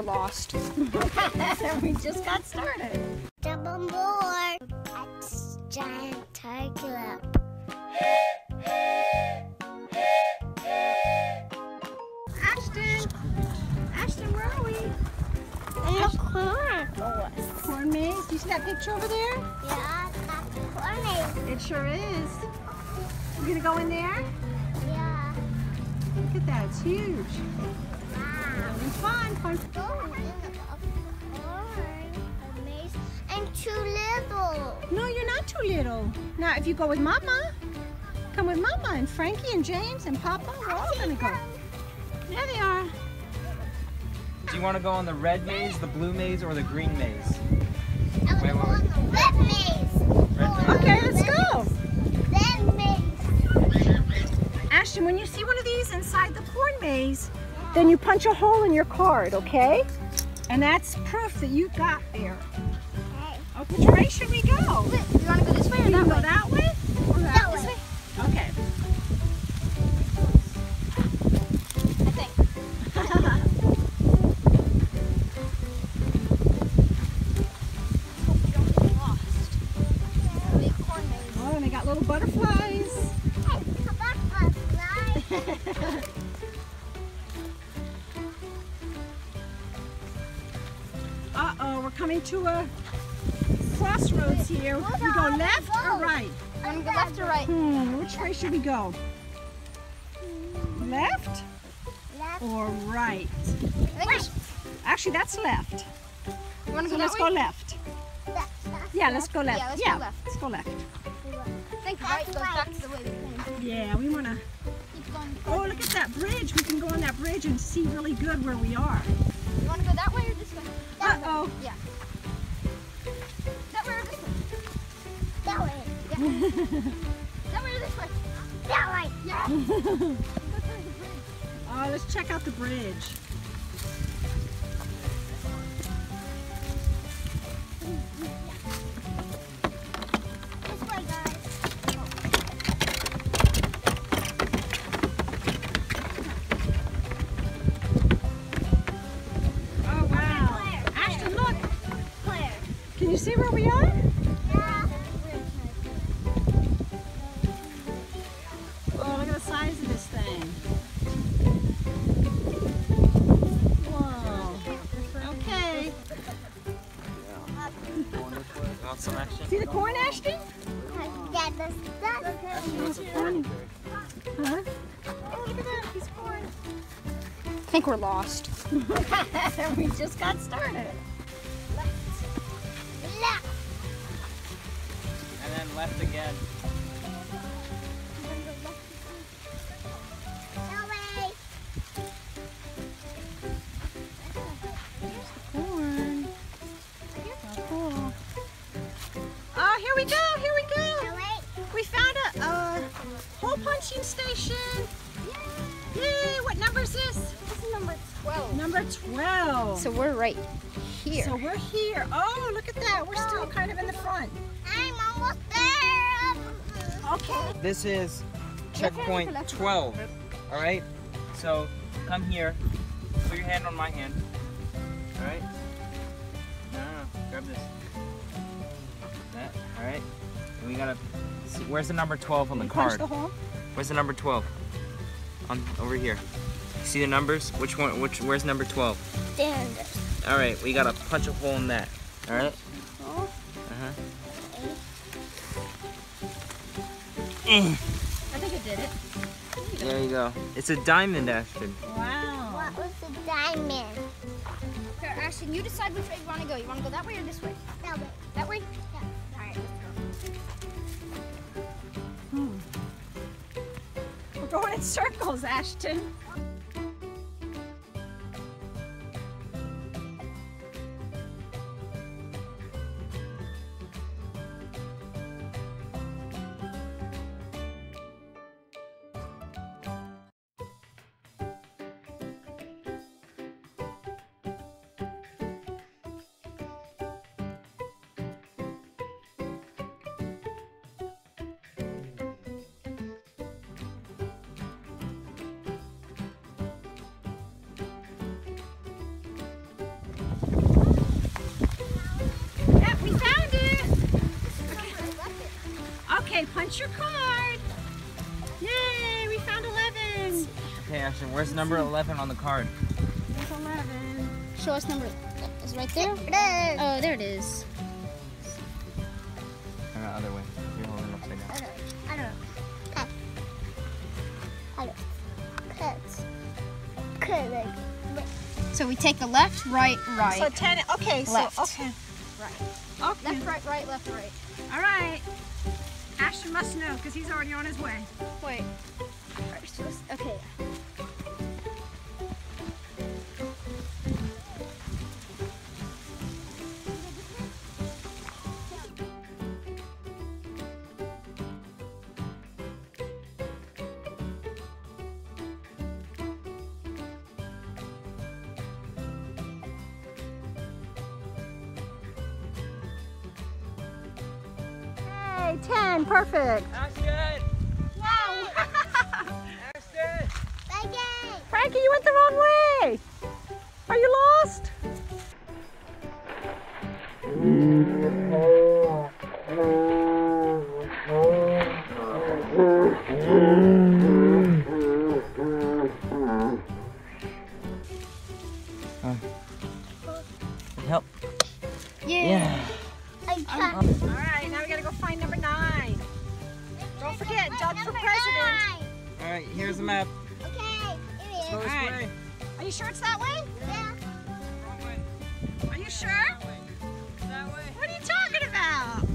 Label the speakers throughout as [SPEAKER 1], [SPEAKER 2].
[SPEAKER 1] lost.
[SPEAKER 2] We just got started.
[SPEAKER 3] Jump on board. That's giant tiger.
[SPEAKER 2] Ashton, where are we?
[SPEAKER 3] In the corn.
[SPEAKER 2] Corn maze. Do you see that picture over there?
[SPEAKER 3] Yeah, that's the corn maze.
[SPEAKER 2] It sure is. You gonna go in there?
[SPEAKER 3] Yeah.
[SPEAKER 2] Look at that. It's huge.
[SPEAKER 3] Wow.
[SPEAKER 2] It's fun.
[SPEAKER 3] Going in the corn maze and too little.
[SPEAKER 2] No, you're not too little. Now, if you go with Mama, come with Mama and Frankie and James and Papa, we're all gonna go. There they are.
[SPEAKER 4] Do you want to go on the red maze, the blue maze, or the green maze?
[SPEAKER 3] I
[SPEAKER 4] Wait,
[SPEAKER 3] want to go on the red maze.
[SPEAKER 4] Red maze.
[SPEAKER 2] Okay, let's go.
[SPEAKER 3] Red maze.
[SPEAKER 2] Ashton, when you see one of these inside the corn maze, then you punch a hole in your card, okay? And that's proof that you got there.
[SPEAKER 3] Okay.
[SPEAKER 2] Which way should we go?
[SPEAKER 1] You want to go this way or
[SPEAKER 2] You
[SPEAKER 1] that
[SPEAKER 2] go
[SPEAKER 1] way?
[SPEAKER 2] that way? Or
[SPEAKER 3] That
[SPEAKER 2] way?
[SPEAKER 3] way.
[SPEAKER 2] Okay.
[SPEAKER 1] I think. Hope we don't get lost. Big corn maze.
[SPEAKER 2] Oh, and they got little butterflies.
[SPEAKER 3] Hey, come back, butterfly.
[SPEAKER 2] Uh-oh, we're coming to a crossroads here. We go left or right?
[SPEAKER 1] You want to go left or right?
[SPEAKER 2] Which way should we go? Left
[SPEAKER 3] Left.
[SPEAKER 2] or right?
[SPEAKER 1] I think there's-
[SPEAKER 2] Actually, that's left.
[SPEAKER 1] You want to
[SPEAKER 2] So
[SPEAKER 1] go
[SPEAKER 2] let's
[SPEAKER 1] that
[SPEAKER 2] go
[SPEAKER 1] way?
[SPEAKER 2] left.
[SPEAKER 3] That's
[SPEAKER 2] Yeah, let's go left.
[SPEAKER 1] Yeah, let's go left.
[SPEAKER 2] Let's go left.
[SPEAKER 1] I think right goes back to the way we came.
[SPEAKER 2] Yeah, we want to...
[SPEAKER 1] Keep going.
[SPEAKER 2] Oh, look at that bridge. We can go on that bridge and see really good where we are.
[SPEAKER 1] You want to go that way or this way?
[SPEAKER 2] Uh-oh.
[SPEAKER 1] Yeah. That way or this way?
[SPEAKER 3] That way.
[SPEAKER 1] That way or this way?
[SPEAKER 3] That way.
[SPEAKER 1] Yeah.
[SPEAKER 2] Oh, let's check out the bridge.
[SPEAKER 3] This way, guys.
[SPEAKER 2] Oh, wow. Ashton, look.
[SPEAKER 3] Where?
[SPEAKER 2] Can you see where we are?
[SPEAKER 3] Yeah.
[SPEAKER 2] Oh, look at the size of this thing. Whoa. Okay.
[SPEAKER 4] You want some action?
[SPEAKER 2] See the corn, Ashton?
[SPEAKER 3] Yeah, this
[SPEAKER 2] There's a corn. Huh? Oh, look at that. He's corn.
[SPEAKER 1] I think we're lost.
[SPEAKER 2] We just got started.
[SPEAKER 3] Left.
[SPEAKER 4] And then left again.
[SPEAKER 3] That way.
[SPEAKER 2] Corn. Oh, cool. Oh, here we go. Here we go.
[SPEAKER 3] That way.
[SPEAKER 2] We found a hole punching station. Yay! What number is this?
[SPEAKER 3] This is number
[SPEAKER 1] 12.
[SPEAKER 2] Number 12.
[SPEAKER 1] So we're right here.
[SPEAKER 2] So we're here. Oh, look at that. We're still kind of in the front.
[SPEAKER 3] I'm almost there.
[SPEAKER 2] Okay.
[SPEAKER 4] This is checkpoint 12. All right. So come here. Put your hand on my hand. All right. No, grab this. That. All right. And we gotta. See, where's the number 12 on the
[SPEAKER 2] You punch
[SPEAKER 4] card?
[SPEAKER 2] the hole.
[SPEAKER 4] Where's the number 12? On over here. See the numbers? Which one? Where's number 12?
[SPEAKER 3] Stand.
[SPEAKER 4] All right. We gotta punch a hole in that. All right.
[SPEAKER 3] Oh.
[SPEAKER 2] I think it did it.
[SPEAKER 4] There you go. It's a diamond, Ashton.
[SPEAKER 2] Wow.
[SPEAKER 3] What was the diamond?
[SPEAKER 1] Here, Ashton, you decide which way you want to go. You want to go that way or this way?
[SPEAKER 3] That way.
[SPEAKER 1] That way?
[SPEAKER 3] Yeah.
[SPEAKER 1] All right, let's go.
[SPEAKER 2] We're going in circles, Ashton. Okay, punch your card. Yay, we found 11.
[SPEAKER 4] Okay, Ashton, where's number 11 on the card?
[SPEAKER 2] There's 11.
[SPEAKER 1] Show us number. Is it right there?
[SPEAKER 3] There.
[SPEAKER 1] Oh, there it is.
[SPEAKER 4] Turn the other way. You're holding it upside down.
[SPEAKER 3] I don't know. Cut.
[SPEAKER 1] So we take the left, right, right.
[SPEAKER 2] So 10, okay,
[SPEAKER 1] Left.
[SPEAKER 2] so, okay. Right. Okay.
[SPEAKER 1] Left, right, right, left, right.
[SPEAKER 2] All right. Ashton must know because he's already on his way.
[SPEAKER 1] Wait. Okay.
[SPEAKER 2] Hey, 10, perfect.
[SPEAKER 4] Ashton!
[SPEAKER 2] Wow.
[SPEAKER 4] Ashton!
[SPEAKER 2] Frankie, you went the wrong way. Are you lost?
[SPEAKER 4] Help.
[SPEAKER 1] Yeah.
[SPEAKER 2] All right, now we gotta go find number 9. Don't forget, Doug for president.
[SPEAKER 4] Alright, here's the map.
[SPEAKER 3] Okay,
[SPEAKER 4] Go
[SPEAKER 3] it
[SPEAKER 4] this
[SPEAKER 2] Alright.
[SPEAKER 4] way.
[SPEAKER 2] Are you sure it's that way?
[SPEAKER 3] is. Yeah.
[SPEAKER 4] Wrong way.
[SPEAKER 2] Are you sure?
[SPEAKER 4] That way. That way.
[SPEAKER 2] What are you talking about?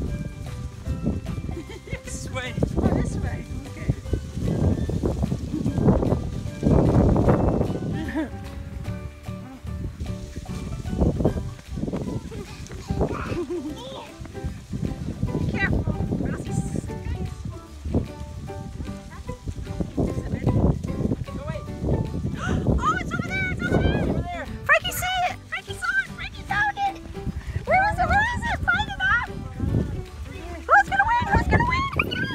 [SPEAKER 4] This way.
[SPEAKER 2] Oh, this way. Okay. Be careful, or else he's
[SPEAKER 4] Go away.
[SPEAKER 2] Oh, it's over there! It's over there!
[SPEAKER 4] Over there.
[SPEAKER 2] Frankie see it! Frankie saw it! Frankie found it! Where is it? Where is it? Find it up! Who's gonna win? Who's gonna win?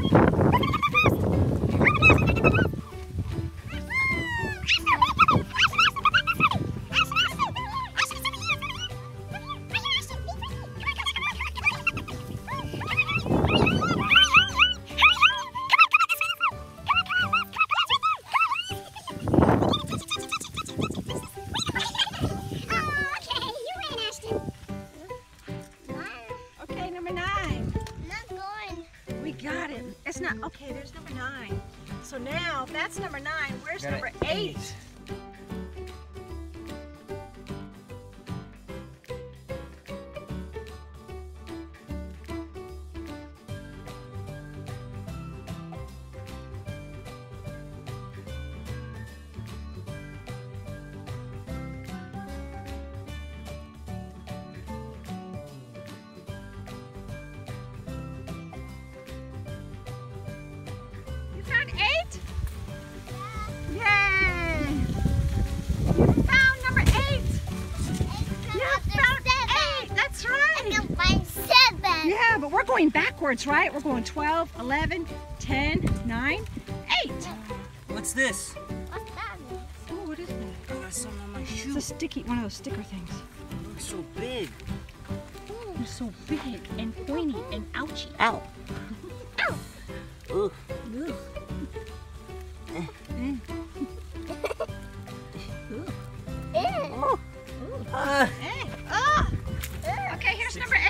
[SPEAKER 2] Okay, number 9. We got it. It's not, okay, there's number 9. So now, if that's number 9, where's
[SPEAKER 4] Got it.
[SPEAKER 2] number 8? You found 8? Yay! You found number 8! You found 8! That's right! Yeah, but we're going backwards, right? We're going 12, 11, 10, 9, 8.
[SPEAKER 4] What's this?
[SPEAKER 2] Oh, what is that?
[SPEAKER 4] I got something on my
[SPEAKER 2] It's
[SPEAKER 4] shoe.
[SPEAKER 2] a sticky, one of those sticker things.
[SPEAKER 4] It looks so big.
[SPEAKER 2] They're so big and pointy and ouchy.
[SPEAKER 4] Ow. Ugh.
[SPEAKER 2] Okay, here's number 8.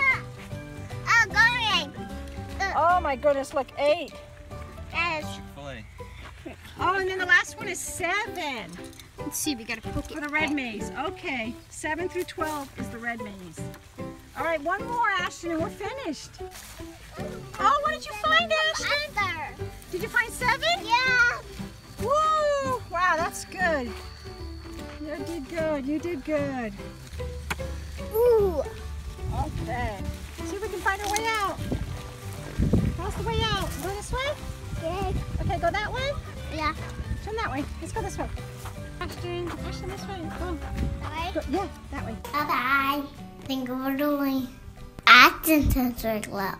[SPEAKER 2] Oh my goodness, look, 8.
[SPEAKER 4] Chick-fil-A.
[SPEAKER 2] Oh, and then the last one is 7
[SPEAKER 1] Let's see, we gotta poke
[SPEAKER 2] for
[SPEAKER 1] it.
[SPEAKER 2] the red maze. Okay, 7 through 12 is the red maze. All right, one more, Ashton, and we're finished. Oh, what did you find, Ashton? Did you find 7?
[SPEAKER 3] Yeah.
[SPEAKER 2] Woo! Wow, that's good. You did good. You did good.
[SPEAKER 3] Ooh.
[SPEAKER 2] Okay. See if we can find our way out. Cross the way out. Go this way?
[SPEAKER 3] Yeah.
[SPEAKER 2] Okay, go that way?
[SPEAKER 3] Yeah.
[SPEAKER 2] Turn that way. Let's go this way. Ashton, this way. Go. Go. Yeah, that way.
[SPEAKER 3] Bye-bye. Thank you for doing Action Sensor Club.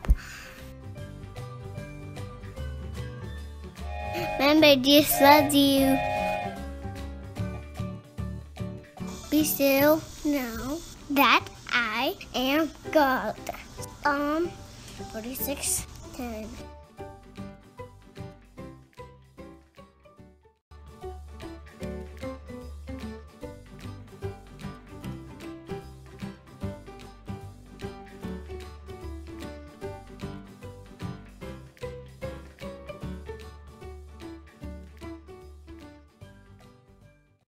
[SPEAKER 3] Remember, Jesus loves you. Be still now that I am God. 46 10.